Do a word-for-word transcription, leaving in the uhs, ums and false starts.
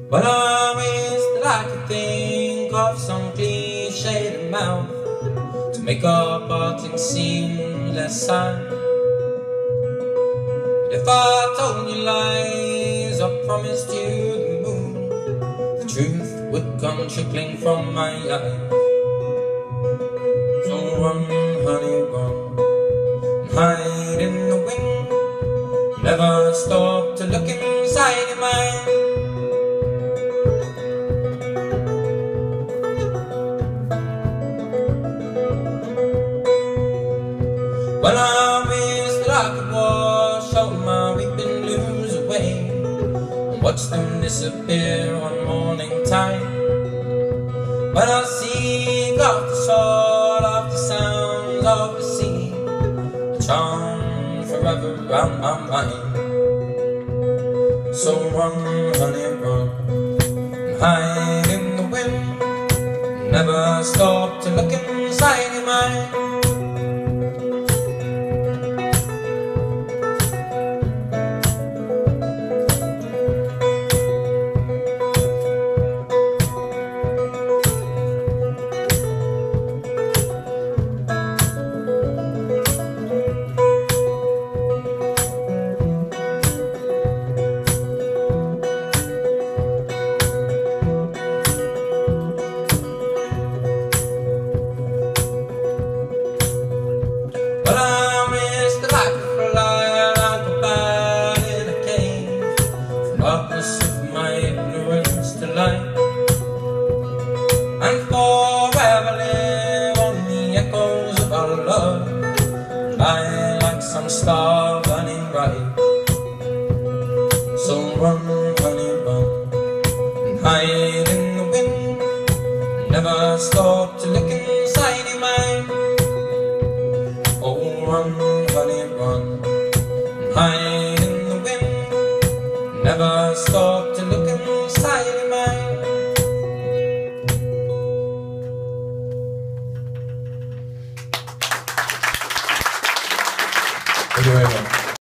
Well, I always like to think of some cliched mouth to make our parting seem less sad. But if I told you lies, I promised you the moon, the truth would come trickling from my eyes. So run, honey, run, and hide in the wind. Never stop to look inside your mind. Well, I wish that I could wash all my weeping blues away and watch them disappear one morning time. When I seek off the shore of the sounds of the sea, a charm forever round my mind. So run, honey, run, and hide in the wind. Never stop to look inside your mind. Of my ignorance to light, and forever live on the echoes of our love, lie like some star burning bright. So run, honey, run, and hide in the wind. Never stop to look inside your mind. Oh, run, honey, run, and hide in the wind. Never stop to